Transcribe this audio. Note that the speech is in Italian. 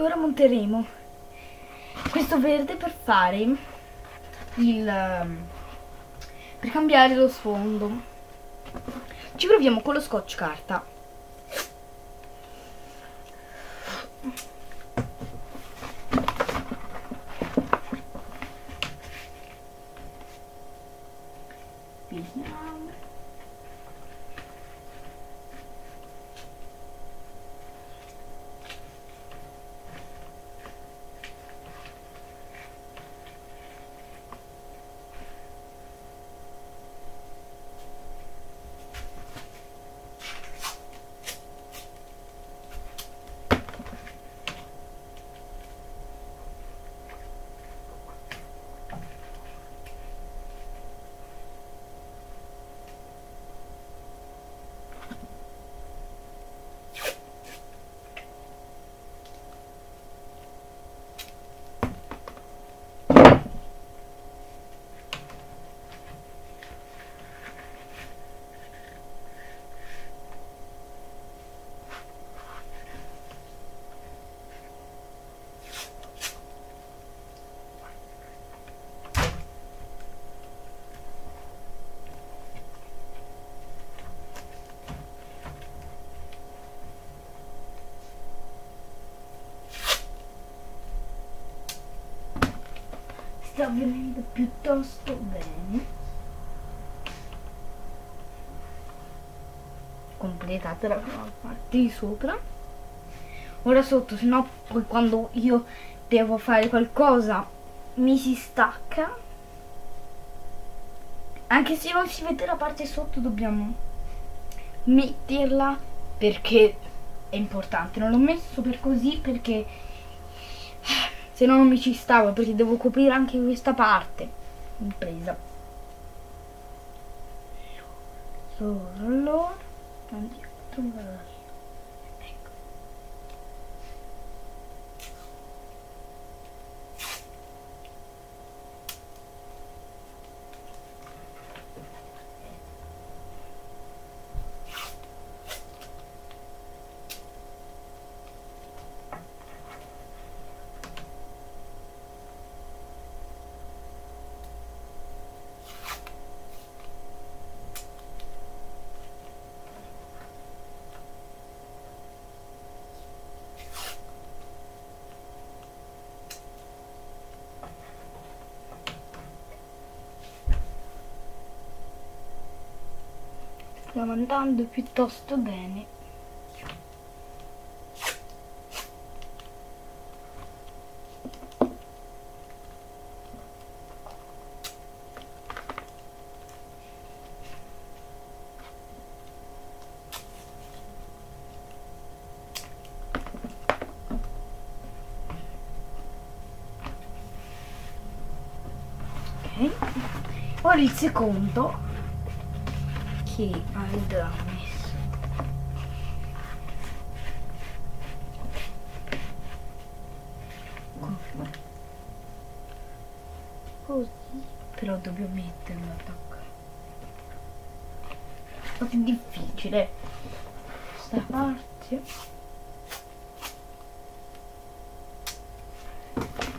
ora monteremo questo verde per fare per cambiare lo sfondo. Ci proviamo con lo scotch carta. Vediamo. Sta venendo piuttosto bene. Completate la prima parte di sopra. Ora sotto, se no poi quando io devo fare qualcosa mi si stacca. Anche se non si vede la parte sotto dobbiamo metterla perché è importante. Non l'ho messo per così perché se no non mi ci stavo, perché devo coprire anche questa parte impresa. Allora andiamo a trovare. Ecco. Stiamo andando piuttosto bene. Ok, ora il secondo che andrà messo così, però dobbiamo metterlo attaccare. È più difficile questa parte.